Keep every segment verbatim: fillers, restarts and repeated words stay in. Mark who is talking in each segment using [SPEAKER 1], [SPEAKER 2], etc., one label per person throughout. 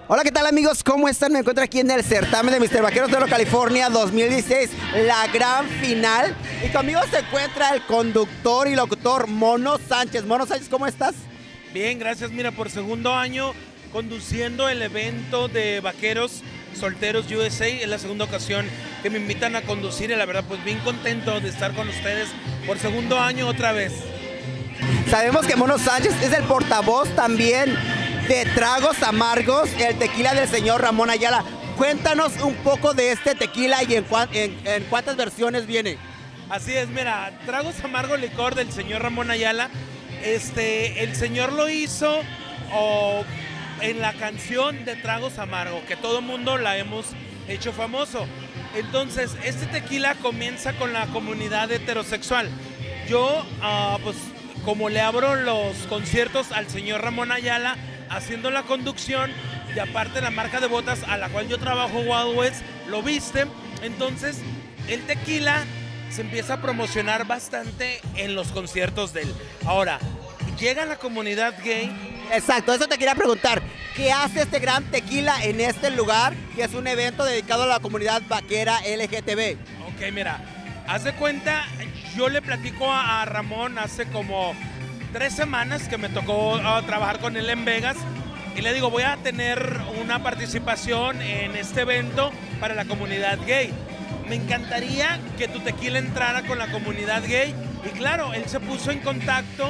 [SPEAKER 1] Hola, ¿qué tal amigos? ¿Cómo están? Me encuentro aquí en el certamen de míster Vaqueros de Oro California dos mil dieciséis, la gran final. Y conmigo se encuentra el conductor y locutor Mono Sánchez. Mono Sánchez, ¿cómo estás?
[SPEAKER 2] Bien, gracias. Mira, por segundo año conduciendo el evento de Vaqueros Solteros U S A. Es la segunda ocasión que me invitan a conducir y la verdad pues bien contento de estar con ustedes por segundo año otra vez.
[SPEAKER 1] Sabemos que Mono Sánchez es el portavoz también de Tragos Amargos, el tequila del señor Ramón Ayala. Cuéntanos un poco de este tequila y en, en, en cuántas versiones viene.
[SPEAKER 2] Así es, mira, Tragos Amargos Licor del señor Ramón Ayala. Este, el señor lo hizo oh, en la canción de Tragos Amargos, que todo el mundo la hemos hecho famoso. Entonces, este tequila comienza con la comunidad heterosexual. Yo, uh, pues, como le abro los conciertos al señor Ramón Ayala, haciendo la conducción, y aparte la marca de botas a la cual yo trabajo, Wild West, lo viste. Entonces, el tequila se empieza a promocionar bastante en los conciertos de él. Ahora, llega la comunidad gay.
[SPEAKER 1] Exacto, eso te quería preguntar. ¿Qué hace este gran tequila en este lugar, que es un evento dedicado a la comunidad vaquera L G T B?
[SPEAKER 2] Ok, mira, haz de cuenta, yo le platico a, a Ramón hace como tres semanas que me tocó uh, trabajar con él en Vegas y le digo, voy a tener una participación en este evento para la comunidad gay. Me encantaría que tu tequila entrara con la comunidad gay. Y claro, él se puso en contacto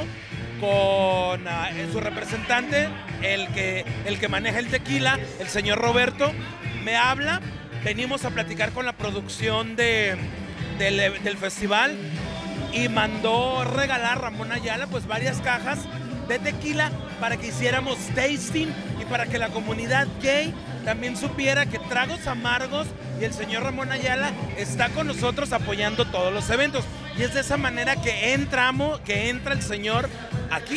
[SPEAKER 2] con uh, su representante, el que, el que maneja el tequila, el señor Roberto. Me habla, venimos a platicar con la producción de, del, del festival y mandó regalar Ramón Ayala pues varias cajas de tequila para que hiciéramos tasting y para que la comunidad gay también supiera que Tragos Amargos y el señor Ramón Ayala está con nosotros apoyando todos los eventos. Y es de esa manera que entramos, que entra el señor aquí.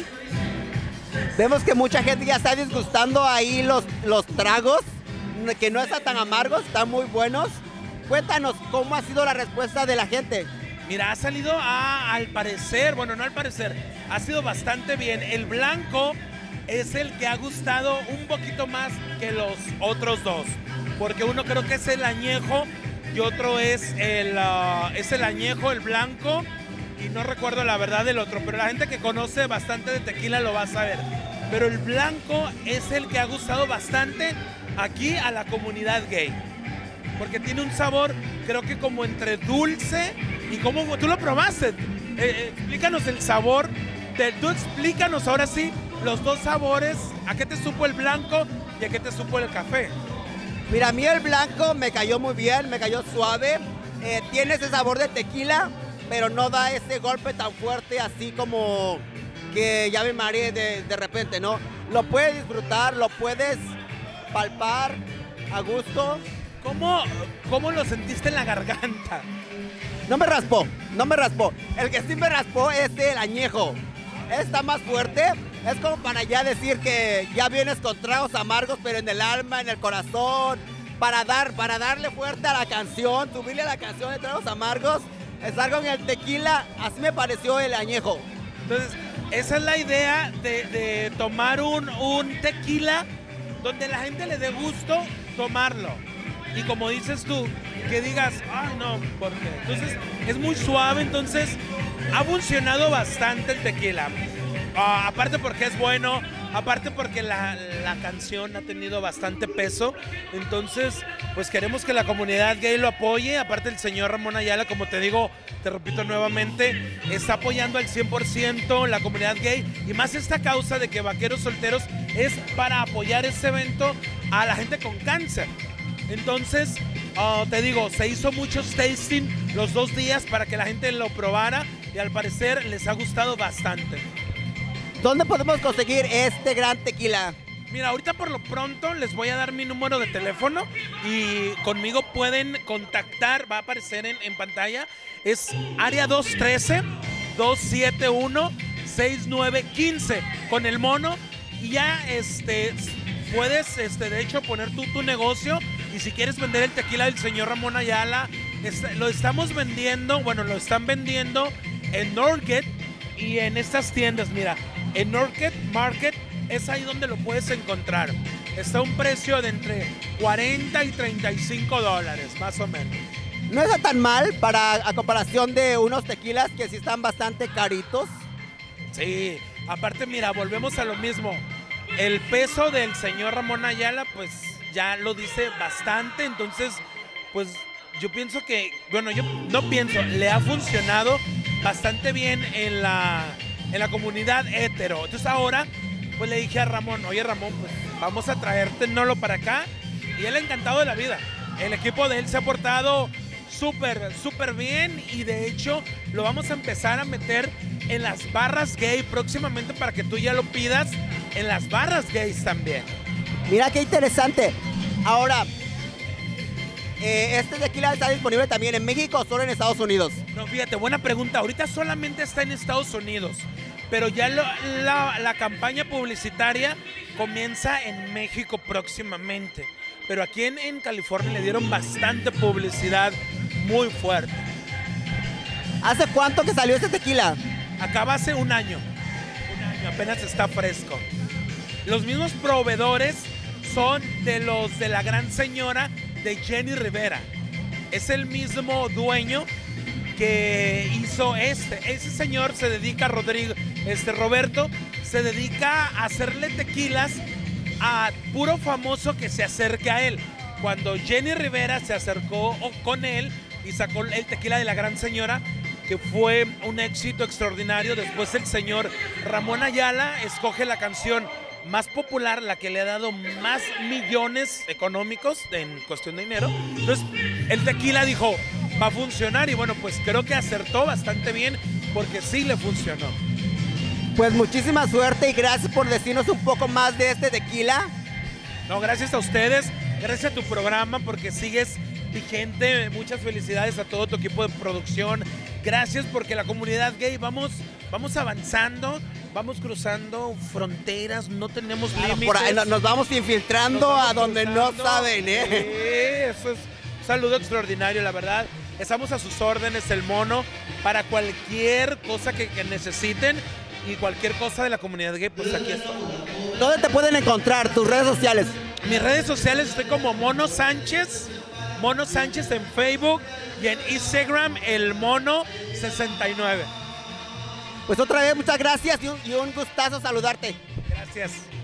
[SPEAKER 1] Vemos que mucha gente ya está disgustando ahí los, los tragos, que no están tan amargos, están muy buenos. Cuéntanos, ¿cómo ha sido la respuesta de la gente?
[SPEAKER 2] Mira, ha salido a, al parecer, bueno, no al parecer, ha sido bastante bien. El blanco es el que ha gustado un poquito más que los otros dos, porque uno creo que es el añejo y otro es el, uh, es el añejo, el blanco, y no recuerdo la verdad del otro, pero la gente que conoce bastante de tequila lo va a saber. Pero el blanco es el que ha gustado bastante aquí a la comunidad gay, porque tiene un sabor, creo que como entre dulce y como tú lo probaste. Eh, eh, explícanos el sabor, de, tú explícanos ahora sí los dos sabores, a qué te supo el blanco y a qué te supo el café.
[SPEAKER 1] Mira, a mí el blanco me cayó muy bien, me cayó suave, eh, tiene ese sabor de tequila, pero no da ese golpe tan fuerte así como que ya me mareé de, de repente, ¿no? Lo puedes disfrutar, lo puedes palpar a gusto.
[SPEAKER 2] ¿Cómo, cómo lo sentiste en la garganta?
[SPEAKER 1] No me raspó, no me raspó. El que sí me raspó es el añejo. Está más fuerte. Es como para ya decir que ya vienes con tragos amargos, pero en el alma, en el corazón. Para, dar, para darle fuerte a la canción, subirle a la canción de Tragos Amargos. Es algo en el tequila, así me pareció el añejo.
[SPEAKER 2] Entonces, esa es la idea de, de tomar un, un tequila donde la gente le dé gusto tomarlo. Y como dices tú, que digas, ay no, ¿por qué? Entonces, es muy suave, entonces ha funcionado bastante el tequila. Uh, aparte porque es bueno, aparte porque la, la canción ha tenido bastante peso. Entonces, pues queremos que la comunidad gay lo apoye. Aparte el señor Ramón Ayala, como te digo, te repito nuevamente, está apoyando al cien por ciento la comunidad gay. Y más esta causa de que Vaqueros Solteros es para apoyar este evento a la gente con cáncer. Entonces, uh, te digo, se hizo muchos tasting los dos días para que la gente lo probara y al parecer les ha gustado bastante.
[SPEAKER 1] ¿Dónde podemos conseguir este gran tequila?
[SPEAKER 2] Mira, ahorita por lo pronto les voy a dar mi número de teléfono y conmigo pueden contactar, va a aparecer en, en pantalla. Es área dos uno tres, dos siete uno, seis nueve uno cinco con el mono y ya este... puedes, este, de hecho, poner tú tu negocio y si quieres vender el tequila del señor Ramón Ayala, este, lo estamos vendiendo, bueno, lo están vendiendo en Northgate y en estas tiendas, mira, en Northgate Market es ahí donde lo puedes encontrar. está a un precio de entre cuarenta y treinta y cinco dólares, más o menos.
[SPEAKER 1] No está tan mal para a comparación de unos tequilas que sí están bastante caritos.
[SPEAKER 2] Sí, aparte mira, volvemos a lo mismo. El peso del señor Ramón Ayala, pues ya lo dice bastante, entonces, pues yo pienso que, bueno, yo no pienso, le ha funcionado bastante bien en la, en la comunidad hetero. Entonces ahora, pues le dije a Ramón, oye Ramón, pues vamos a traerte Nolo para acá, y él encantado de la vida. El equipo de él se ha portado súper, súper bien, y de hecho lo vamos a empezar a meter en las barras gay próximamente para que tú ya lo pidas en las barras gays también.
[SPEAKER 1] Mira qué interesante. Ahora, eh, ¿este tequila está disponible también en México o solo en Estados Unidos?
[SPEAKER 2] No, fíjate, buena pregunta. Ahorita solamente está en Estados Unidos, pero ya lo, la, la campaña publicitaria comienza en México próximamente. Pero aquí en, en California le dieron bastante publicidad muy fuerte.
[SPEAKER 1] ¿Hace cuánto que salió este tequila?
[SPEAKER 2] Acaba hace un año. Un año, apenas está fresco. Los mismos proveedores son de los de la gran señora de Jenny Rivera. Es el mismo dueño que hizo este. Ese señor se dedica, Rodrigo, este Roberto, se dedica a hacerle tequilas a puro famoso que se acerque a él. Cuando Jenny Rivera se acercó con él y sacó el tequila de la gran señora, que fue un éxito extraordinario, después el señor Ramón Ayala escoge la canción más popular, la que le ha dado más millones económicos en cuestión de dinero. Entonces el tequila dijo, va a funcionar, y bueno, pues creo que acertó bastante bien, porque sí le funcionó.
[SPEAKER 1] Pues muchísima suerte y gracias por decirnos un poco más de este tequila.
[SPEAKER 2] No, gracias a ustedes, gracias a tu programa, porque sigues vigente. Muchas felicidades a todo tu equipo de producción. Gracias, porque la comunidad gay vamos, vamos avanzando, vamos cruzando fronteras, no tenemos
[SPEAKER 1] Claro,
[SPEAKER 2] límites.
[SPEAKER 1] por ahí nos vamos infiltrando
[SPEAKER 2] Nos vamos
[SPEAKER 1] a donde
[SPEAKER 2] cruzando.
[SPEAKER 1] no saben, ¿eh?
[SPEAKER 2] Sí, eso es un saludo extraordinario, la verdad. Estamos a sus órdenes, el Mono, para cualquier cosa que, que necesiten, y cualquier cosa de la comunidad gay, pues aquí estoy.
[SPEAKER 1] ¿Dónde te pueden encontrar? Tus redes sociales.
[SPEAKER 2] Mis redes sociales estoy como Mono Sánchez, Mono Sánchez en Facebook, y en Instagram el Mono sesenta y nueve.
[SPEAKER 1] Pues otra vez muchas gracias y un, y un gustazo saludarte.
[SPEAKER 2] Gracias.